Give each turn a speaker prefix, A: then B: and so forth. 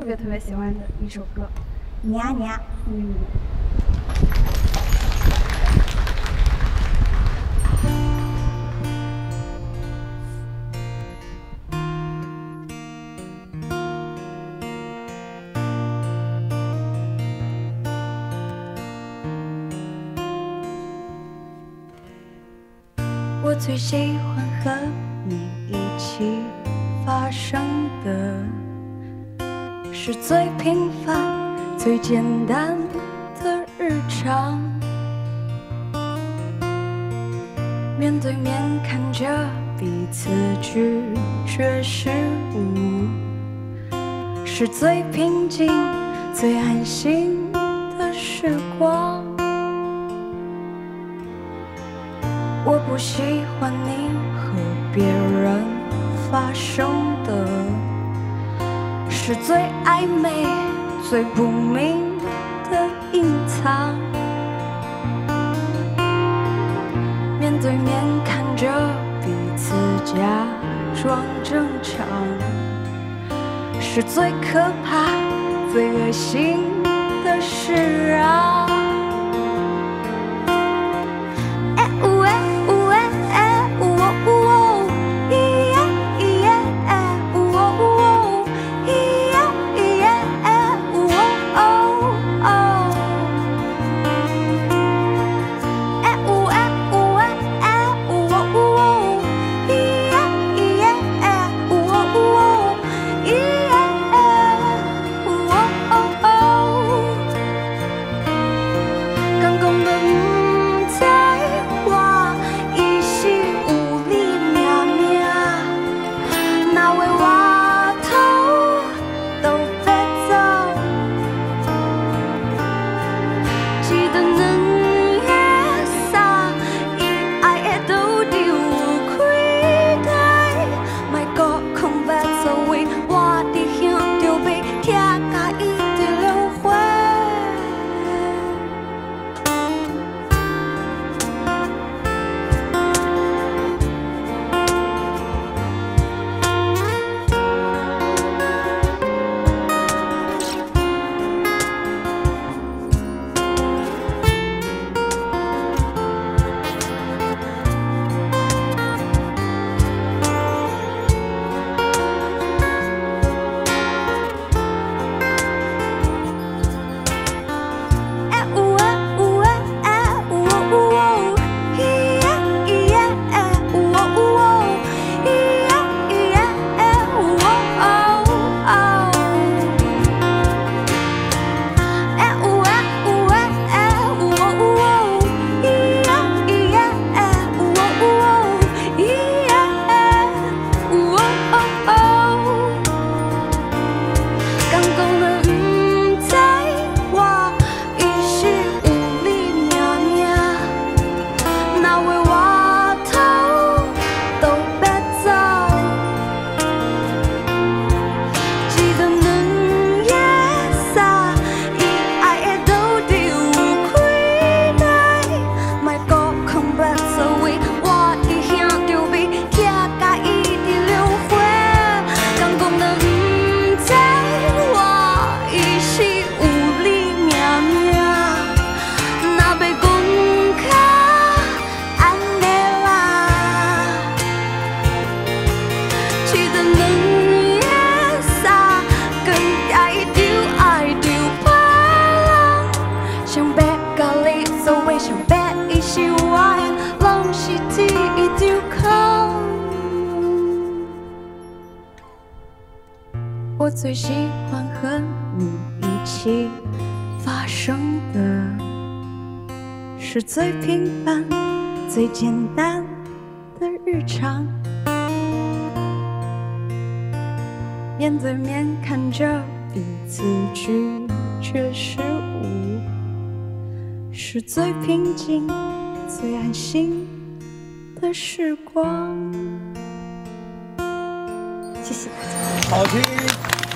A: 特别特别喜欢的一首歌，
B: 娘娘。
C: 我最喜欢和你一起发生的是最平凡、最简单的日常，面对面看着彼此拒绝失误，是最平静、最安心的时光。我不喜欢你和别人发生的是最暧昧、最不明的隐藏。面对面看着彼此假装正常，是最可怕、最恶心的事啊。我最喜欢和你一起发生的是最平凡、最简单的日常。面对面看着彼此拒绝失误，是最平静、最安心的时光。谢谢大家。
D: 好听。